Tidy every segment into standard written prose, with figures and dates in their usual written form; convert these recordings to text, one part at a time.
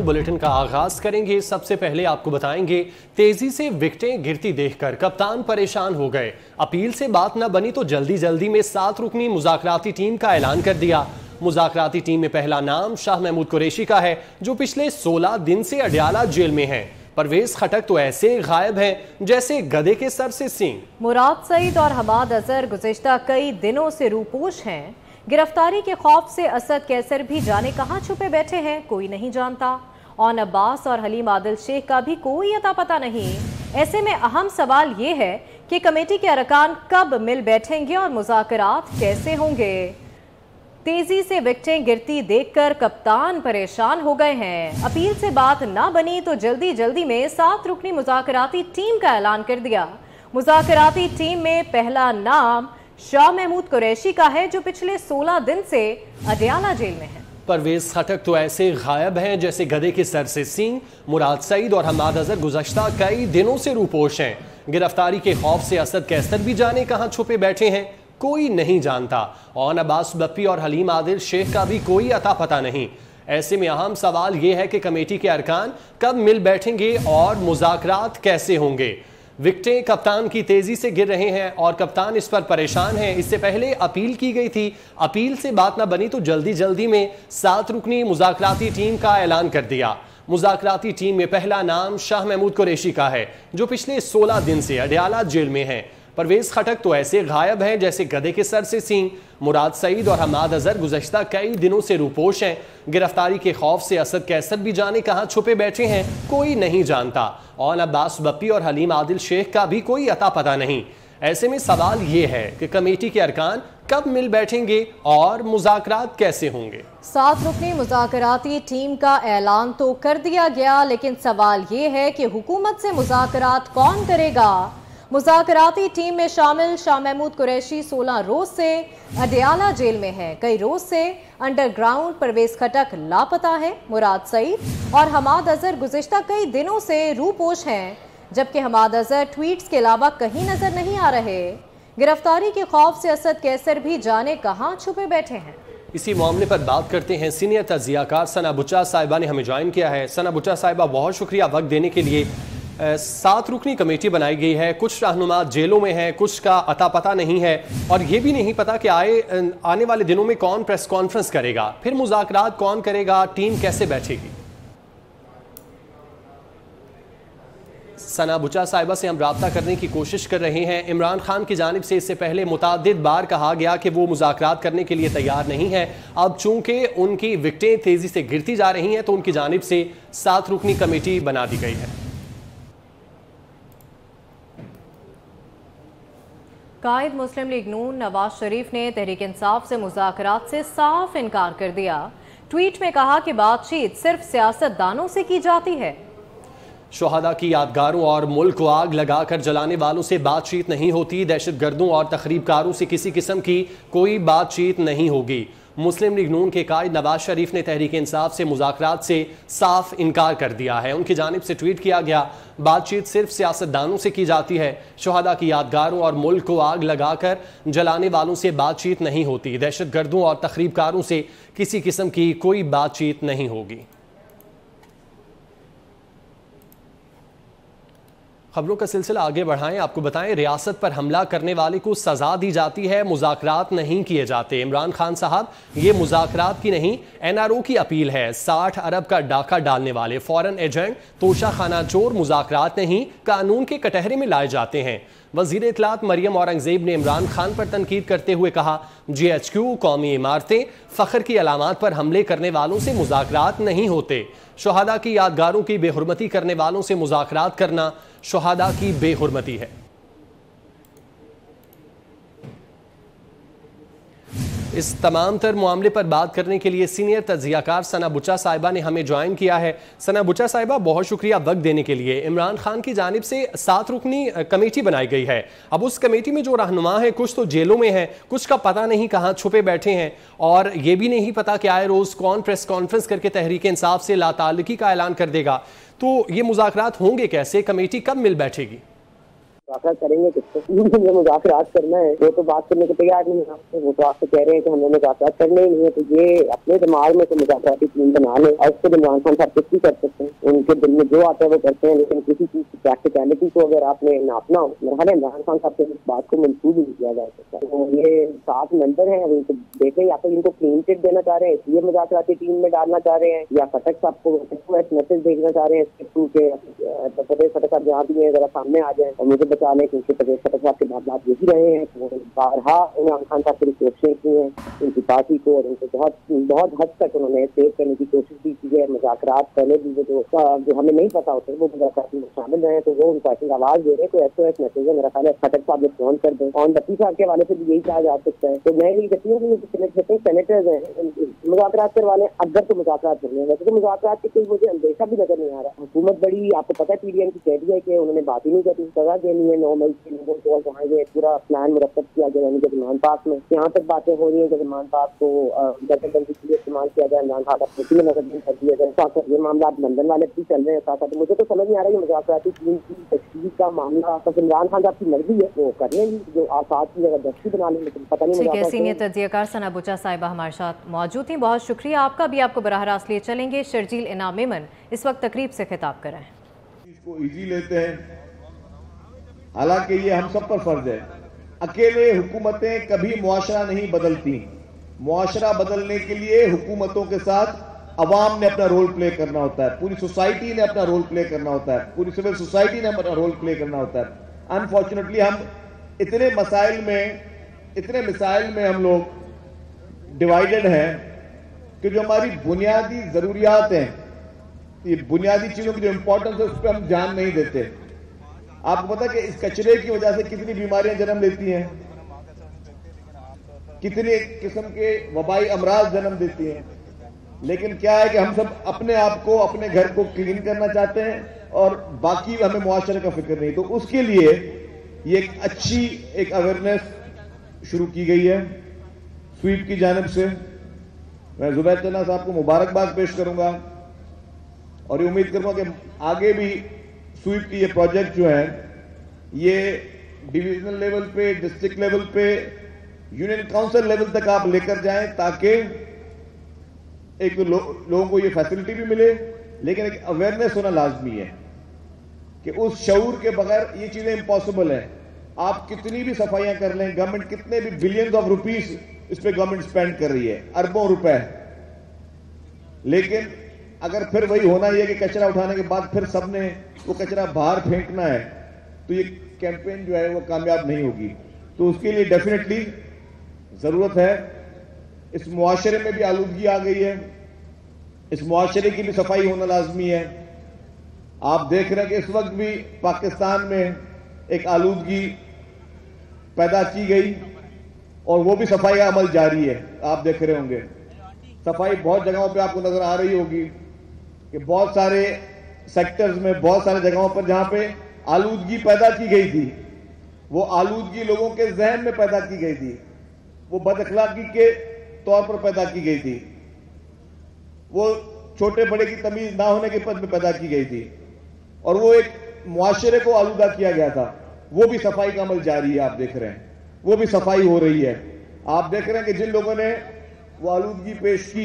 Bulletin का आगाज करेंगे। सबसे पहले आपको बताएंगे, तेजी से विकेटें गिरती देखकर कप्तान परेशान हो गए। अपील से बात न बनी तो जल्दी जल्दी में 7 रुकनी मुज़ाकराती टीम का ऐलान कर दिया। मुज़ाकराती टीम में पहला नाम शाह महमूद कुरैशी का है, जो पिछले 16 दिन से अडयाला जेल में है। परवेज खटक तो ऐसे गायब हैं जैसे गधे के सर से सींग। मुराद सईद और हमाद अजहर गुज़िश्ता कई दिनों से रूपोश हैं। गिरफ्तारी के खौफ से असद कैसर भी जाने कहां छुपे बैठे हैं, कोई नहीं जानता। और अब्बास और हलीम आदिल शेख का भी कोई अता पता नहीं। ऐसे में अहम सवाल ये है कि कमेटी के अरकान कब मिल बैठेंगे और मुज़ाकरात कैसे होंगे। तेजी से विकेटें गिरती देखकर कप्तान परेशान हो गए हैं। अपील से बात ना बनी तो जल्दी जल्दी में 7 रुकनी मुज़ाकराती टीम का ऐलान कर दिया। मुज़ाकराती टीम में पहला नाम शाह महमूद कुरैशी का है, जो पिछले 16 दिन से अडयाला जेल में है। परवेज खटक तो ऐसे गायब हैं जैसे गधे के सर से सींग। मुराद सईद और हमाद अजहर गुज़श्ता कई दिनों से रूपोश हैं। गिरफ्तारी के खौफ से असद कैसर भी जाने कहां छुपे बैठे हैं, कोई नहीं जानता। और अब्बास बप्पी और हलीम आदिल शेख का भी कोई अता पता नहीं। ऐसे में अहम सवाल यह है कि कमेटी के अरकान कब मिल बैठेंगे और मुज़ाकरात कैसे होंगे। विकेटें कप्तान की तेजी से गिर रहे हैं और कप्तान इस पर परेशान है। इससे पहले अपील की गई थी, अपील से बात ना बनी तो जल्दी जल्दी में 7 रुकनी मुज़ाकराती टीम का ऐलान कर दिया। मुज़ाकराती टीम में पहला नाम शाह महमूद कुरैशी का है, जो पिछले 16 दिन से अडयाला जेल में है। परवेज खटक तो ऐसे गायब हैं जैसे गधे के सर से सींग। मुराद सईद और हमाद अजहर गुज़श्ता कई दिनों से रूपोश हैं। गिरफ्तारी के खौफ से असद कैसर भी जाने कहां छुपे बैठे हैं, कोई नहीं जानता। और अब्बास बप्पी और हलीम आदिल शेख का भी कोई अता पता नहीं। ऐसे में सवाल ये है कि कमेटी के अरकान कब मिल बैठेंगे और मुज़ाकरात कैसे होंगे। 7 रुकनी मुज़ाकराती टीम का ऐलान तो कर दिया गया, लेकिन सवाल ये है कि हुकूमत से मुज़ाकरात कौन करेगा। मुज़ाकराती टीम में शामिल शाह महमूद कुरैशी 16 रोज से अडयाला जेल में है। कई रोज से अंडरग्राउंड परवेज खटक लापता है। मुराद सईद और हमाद अजहर गुज़िश्ता कई दिनों से रूपोश हैं, जबकि हमाद अजहर ट्वीट्स के अलावा कहीं नजर नहीं आ रहे। गिरफ्तारी के खौफ से असद कैसर भी जाने कहां छुपे बैठे हैं। इसी मामले पर बात करते हैं। सीनियर तजियाकार सना बुच्चा साहिबा ने हमें ज्वाइन किया है। सना बुच्चा साहिबा, बहुत शुक्रिया वक्त देने के लिए। 7 रुकनी कमेटी बनाई गई है, कुछ रहनुमा जेलों में हैं, कुछ का अता पता नहीं है और ये भी नहीं पता कि आने वाले दिनों में कौन प्रेस कॉन्फ्रेंस करेगा, फिर मुज़ाकरात कौन करेगा, टीम कैसे बैठेगी। सना बुच्चा साहिबा से हम राब्ता करने की कोशिश कर रहे हैं। इमरान खान की जानिब से इससे पहले मुतादिद बार कहा गया कि वो मुज़ाकरात करने के लिए तैयार नहीं है। अब चूंकि उनकी विकेटें तेजी से गिरती जा रही हैं तो उनकी जानिब से 7 रुकनी कमेटी बना दी गई है। कायद मुस्लिम लीग नून नवाज शरीफ ने तहरीक इंसाफ से मुज़ाकरात से साफ इनकार कर दिया। ट्वीट में कहा कि बातचीत सिर्फ सियासतदानों से की जाती है। शुहदा की यादगारों और मुल्क को आग लगाकर जलाने वालों से बातचीत नहीं होती। दहशतगर्दों और तखरीबकारों से किसी किस्म की कोई बातचीत नहीं होगी। मुस्लिम लीग नून के कायद नवाज शरीफ ने तहरीक इंसाफ से मुज़ाकरात से साफ इनकार कर दिया है। उनकी जानिब से ट्वीट किया गया, बातचीत सिर्फ सियासतदानों से की जाती है। शुहदा की यादगारों और मुल्क को आग लगाकर जलाने वालों से बातचीत नहीं होती। दहशतगर्दों और तखरीबकारों से किसी किस्म की कोई बातचीत नहीं होगी। खबरों का सिलसिला आगे बढ़ाएं। आपको बताएं, रियासत पर हमला करने वाले को सजा दी जाती है, मुज़ाकरात नहीं किए जाते। इमरान खान साहब, ये मुज़ाकरात की नहीं NRO की अपील है। 60 अरब का डाका डालने वाले फॉरेन एजेंट, तोशा खाना चोर मुज़ाकरात नहीं, कानून के कटहरे में लाए जाते हैं। वज़ीर इत्तलात मरियम औरंगज़ेब ने इमरान खान पर तनकीद करते हुए कहा, GHQ कौमी इमारतें, फ़ख्र की अलामात पर हमले करने वालों से मुज़ाकरात नहीं होते। शुहदा की यादगारों की बेहुरमती करने वालों से मुज़ाकरात करना शुहदा की बेहुरमती है। इस तमाम तर मामले पर बात करने के लिए सीनियर तजियाकार सना बुच्चा साहिबा ने हमें ज्वाइन किया है। सना बुच्चा साहिबा, बहुत शुक्रिया वक्त देने के लिए। इमरान खान की जानिब से 7 रुकनी कमेटी बनाई गई है। अब उस कमेटी में जो रहनुमा है, कुछ तो जेलों में है, कुछ का पता नहीं कहाँ छुपे बैठे हैं और ये भी नहीं पता कि आए रोज़ कौन प्रेस कॉन्फ्रेंस करके तहरीक इंसाफ से लाताल्लुकी का ऐलान कर देगा। तो ये मुज़ाकरात होंगे कैसे, कमेटी कब मिल बैठेगी? مذاکرات کریں گے کس سے؟ جو مذاکرات کرنا ہے وہ تو بات کرنے کو تیار نہیں ہے، وہ تو آپ سے کہہ رہے ہیں کہ ہمیں مذاکرات کرنے ہی نہیں ہے، تو یہ اپنے دماغ میں تو مذاکراتی ٹیم بنا لیں اور اس کو عمران خان صاحب کچھ بھی کر سکتے ہیں، ان کے دل میں جو آتا ہے وہ کرتے ہیں، لیکن کسی چیز کی پریکٹیکلٹی کو اگر آپ نے ناپنا ہو، میرا عمران خان صاحب سے اس بات کو منسوخ نہیں کیا جا سکتا۔ تو یہ 7 ممبر ہیں، ان کو دیکھیں یا تو ان کو کلین چٹ دینا چاہ رہے ہیں اس لیے مذاکراتی ٹیم میں ڈالنا چاہ رہے ہیں، یا خٹک صاحب کو میسج بھیجنا چاہ رہے ہیں اس کے تھرو کہ پرویز خٹک صاحب جہاں بھی ہیں ذرا سامنے آ جائیں اور مجھے بچا لیں، کیونکہ پرویز خٹک صاحب کے معاملات یہی رہے ہیں، وہ بارہا عمران خان صاحب کی کوششیں کی ہیں ان کی پارٹی کو، اور ان کو بہت حد تک انہوں نے سیو کرنے کی کوشش بھی کی ہے۔ مذاکرات پہلے بھی جو ہمیں نہیں پتا ہوتے وہ مذاکرات میں شامل رہے ہیں، تو وہ ان کو ایسی آواز دے رہے ہیں، کوئی SOS میسج ہے، میرا خیال ہے خٹک صاحب نے فون کر دیں، اور نبی صاحب کے حوالے سے بھی یہی کہا جا سکتا ہے۔ تو میں یہ کہتی ہوں کہ سینیٹرز ہیں مذاکرات کروانے، اگر تو مذاکرات کرنے ہیں، ویسے تو مذاکرات کے کوئی مجھے اندیشہ بھی نظر نہیں آ رہا۔ حکومت بڑی، آپ کو پتا PDM کی کہہ دیا ہے کہ انہوں نے بات ہی نہیں کرنی، سزا دینی ہے 9 مئی کے لوگوں کو، جہاں یہ پورا پلان مرتب کیا گیا، یعنی کہ زمان پاک میں یہاں تک باتیں ہو رہی ہیں کہ زمان پاک کو دہشت گردی کے لیے استعمال کیا جائے، عمران خان صاحب کو نظر بند کر دیا جائے، ساتھ یہ معاملات لندن والے بھی چل رہے ہیں ساتھ ساتھ۔ مجھے تو سمجھ نہیں آ رہا ہے یہ مذاکراتی ٹیم کی تشکیل کا معاملہ بس عمران خان صاحب کی مرضی ہے، وہ کر لیں گی جو آسات کی زبردستی بنا لیں، لیکن پتہ نہیں ٹھیک ہے۔ سینئر تجزیہ کار ثنا بچا صاحبہ ہمارے ساتھ موجود تھیں، بہت شکریہ آپ کا بھی۔ آپ کو براہ راست لیے چلیں گے شرجیل انعام میمن، اس وقت تقریب سے خطاب کر رہے ہیں۔ اس کو ایزی لیتے ہیں، حالانکہ یہ ہم سب پر فرض ہے۔ اکیلے حکومتیں کبھی معاشرہ نہیں بدلتی، معاشرہ بدلنے کے لیے حکومتوں کے ساتھ عوام نے اپنا رول پلے کرنا ہوتا ہے، پوری سوسائٹی نے اپنا رول پلے کرنا ہوتا ہے، پوری سول سوسائٹی نے اپنا رول پلے کرنا ہوتا ہے۔ انفارچونیٹلی ہم اتنے مسائل میں ہم لوگ ڈیوائیڈڈ ہیں کہ جو ہماری بنیادی ضروریات ہیں، یہ بنیادی چیزوں کی جو امپورٹنس ہے اس پہ ہم دھیان نہیں دیتے۔ آپ کو پتا کہ اس کچرے کی وجہ سے کتنی بیماریاں جنم لیتی ہیں، کتنے قسم کے وبائی امراض جنم دیتی ہیں، لیکن کیا ہے کہ ہم سب اپنے آپ کو، اپنے گھر کو کلین کرنا چاہتے ہیں اور باقی ہمیں معاشرے کا فکر نہیں۔ تو اس کے لیے یہ ایک اچھی اویئرنیس شروع کی گئی ہے سویپ کی جانب سے۔ میں زبیر چنا صاحب کو مبارکباد پیش کروں گا اور یہ امید کروں گا کہ آگے بھی سویپ کی یہ پروجیکٹ جو ہے یہ ڈویژنل لیول پہ، ڈسٹرکٹ لیول پہ، یونین کاؤنسل لیول تک آپ لے کر جائیں، تاکہ ایک لوگوں کو یہ فیسلٹی بھی ملے، لیکن ایک اویئرنیس ہونا لازمی ہے کہ اس شعور کے بغیر یہ چیزیں امپاسبل ہیں۔ آپ کتنی بھی صفائیاں کر لیں، گورنمنٹ کتنے بھی بلینز آف روپیز اس پہ گورنمنٹ سپینڈ کر رہی ہے، اربوں روپے، لیکن اگر پھر وہی ہونا یہ کہ کچرا اٹھانے کے بعد پھر سب نے وہ کچرا باہر پھینکنا ہے، تو یہ کیمپین جو ہے وہ کامیاب نہیں ہوگی۔ تو اس کے لیے ڈیفینیٹلی ضرورت ہے، اس معاشرے میں بھی آلودگی آ گئی ہے، اس معاشرے کی بھی صفائی ہونا لازمی ہے۔ آپ دیکھ رہے ہیں کہ اس وقت بھی پاکستان میں ایک آلودگی پیدا کی گئی اور وہ بھی صفائی کا عمل جاری ہے، آپ دیکھ رہے ہوں گے۔ صفائی بہت جگہوں پہ آپ کو نظر آ رہی ہوگی کہ بہت سارے سیکٹرز میں، بہت سارے جگہوں پر جہاں پہ آلودگی پیدا کی گئی تھی، وہ آلودگی لوگوں کے ذہن میں پیدا کی گئی تھی، وہ بد اخلاقی کے طور پر پیدا کی گئی تھی، وہ چھوٹے بڑے کی تمیز نہ ہونے کے پد میں پیدا کی گئی تھی، اور وہ ایک معاشرے کو آلودہ کیا گیا تھا۔ وہ بھی صفائی کا عمل جاری ہے، آپ دیکھ رہے ہیں، وہ بھی صفائی ہو رہی ہے۔ آپ دیکھ رہے ہیں کہ جن لوگوں نے وہ آلودگی پیش کی،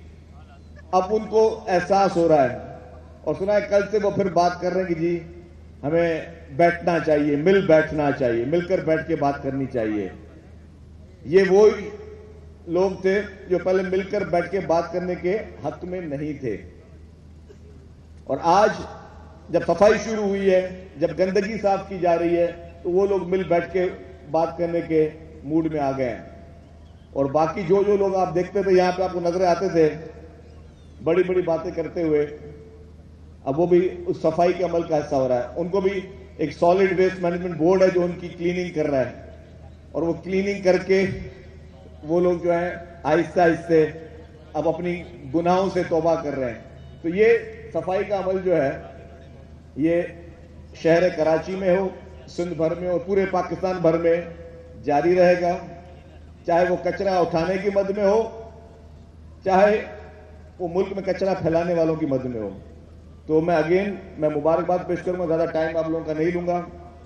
اب ان کو احساس ہو رہا ہے، اور سنا ہے کل سے وہ پھر بات کر رہے ہیں کہ جی ہمیں بیٹھنا چاہیے، بیٹھنا چاہیے، مل کر بیٹھ کے بات کرنی چاہیے۔ یہ وہ لوگ تھے جو پہلے مل کر بیٹھ کے بات کرنے کے حق میں نہیں تھے، اور آج جب صفائی شروع ہوئی ہے، جب گندگی صاف کی جا رہی ہے، تو وہ لوگ مل بیٹھ کے بات کرنے کے موڈ میں آ گئے ہیں۔ اور باقی جو لوگ آپ دیکھتے تھے یہاں پہ آپ کو نظر آتے تھے بڑی بڑی باتیں کرتے ہوئے، اب وہ بھی اس صفائی کے عمل کا حصہ ہو رہا ہے۔ ان کو بھی ایک سالڈ ویسٹ مینجمنٹ بورڈ ہے جو ان کی کلیننگ کر رہا ہے، اور وہ کلیننگ کر کے وہ لوگ جو ہیں آہستہ آہستہ اب اپنی گناہوں سے توبہ کر رہے ہیں۔ تو یہ صفائی کا عمل جو ہے یہ شہر کراچی میں ہو، سندھ بھر میں اور پورے پاکستان بھر میں جاری رہے گا، چاہے وہ کچرا اٹھانے کی مد میں ہو، چاہے وہ ملک میں کچرا پھیلانے والوں کی مد میں ہو۔ تو میں مبارکباد پیش کروں گا، زیادہ ٹائم آپ لوگوں کا نہیں لوں گا،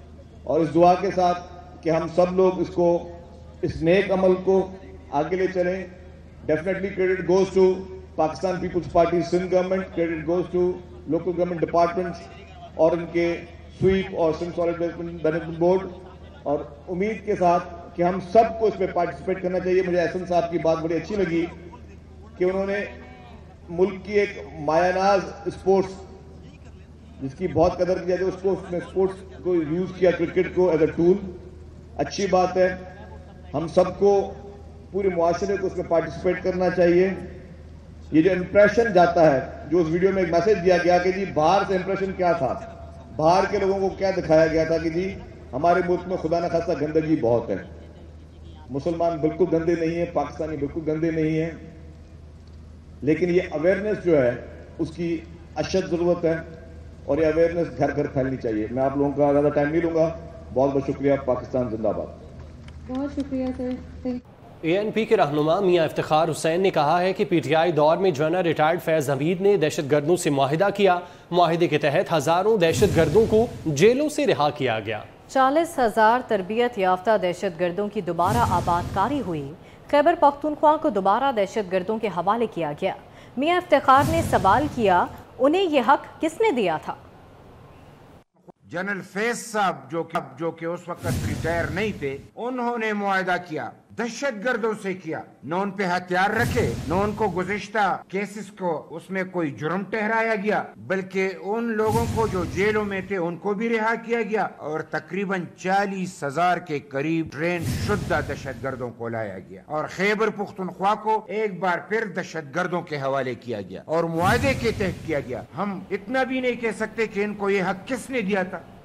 اور اس دعا کے ساتھ کہ ہم سب لوگ اس نیک عمل کو آگے لے چلیں. Definitely credit goes to Pakistan Peoples Party Sindh government, credit goes to local government departments اور ان کے سویپ اور سندھ سالٹ مینجمنٹ بورڈ, اور امید کے ساتھ کہ ہم سب کو اس میں پارٹیسپیٹ کرنا چاہیے. مجھے احسن صاحب کی بات بڑی اچھی لگی کہ انہوں نے ملک کی ایک مایہ ناز اسپورٹس جس کی بہت قدر کی جاتی ہے اس کو اس میں اسپورٹس کو یوز کیا, کرکٹ کو ایز اے ٹول. اچھی بات ہے, ہم سب کو پورے معاشرے کو اس میں پارٹیسپیٹ کرنا چاہیے. یہ جو امپریشن جاتا ہے, جو اس ویڈیو میں ایک میسج دیا گیا کہ جی باہر سے امپریشن کیا تھا, باہر کے لوگوں کو کیا دکھایا گیا تھا کہ جی ہمارے ملک میں خدا نہ خاصہ گندگی بہت ہے, مسلمان بالکل گندے نہیں ہیں, پاکستانی بالکل گندے نہیں ہیں, لیکن یہ اویئرنیس جو ہے اس کی اشد ضرورت ہے اور یہ اویئرنیس گھر گھر پھیلنی چاہیے. میں آپ لوگوں کا زیادہ ٹائم نہیں لوں گا. بہت بہت شکریہ. پاکستان زندہ باد. بہت شکریہ سر. اے این پی کے رہنما میاں افتخار حسین نے کہا ہے کہ پی ٹی آئی دور میں جنرل ریٹائرڈ فیض حمید نے دہشت گردوں سے معاہدہ کیا. معاہدے کے تحت ہزاروں دہشت گردوں کو جیلوں سے رہا کیا گیا. 40,000 تربیت یافتہ دہشت گردوں کی دوبارہ آباد کاری ہوئی. خیبر پختونخوا کو دوبارہ دہشت گردوں کے حوالے کیا گیا. میاں افتخار نے سوال کیا, انہیں یہ حق کس نے دیا تھا؟ جنرل فیض صاحب جو کہ اس وقت ریٹائر نہیں تھے, انہوں نے معاہدہ کیا, دہشت گردوں سے کیا. نہ ان پہ ہتھیار رکھے, نہ ان کو گزشتہ کیسز کو اس میں کوئی جرم ٹھہرایا گیا, بلکہ ان لوگوں کو جو جیلوں میں تھے ان کو بھی رہا کیا گیا, اور تقریباً 40,000 کے قریب ٹرین شدہ دہشت گردوں کو لایا گیا, اور خیبر پختونخوا کو ایک بار پھر دہشت گردوں کے حوالے کیا گیا اور معاہدے کے تحت کیا گیا. ہم اتنا بھی نہیں کہہ سکتے کہ ان کو یہ حق کس نے دیا تھا.